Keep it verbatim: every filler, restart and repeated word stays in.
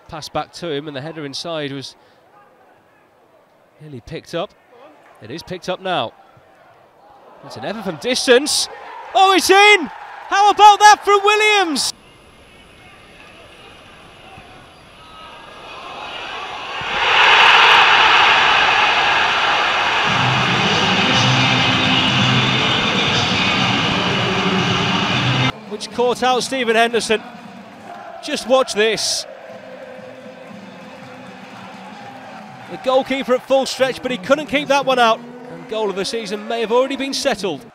pass back to him, and the header inside was nearly picked up. It is picked up now. It's an effort from distance. Oh, it's in! How about that from Williams? Which caught out Stephen Henderson. Just watch this. The goalkeeper at full stretch, but he couldn't keep that one out. And goal of the season may have already been settled.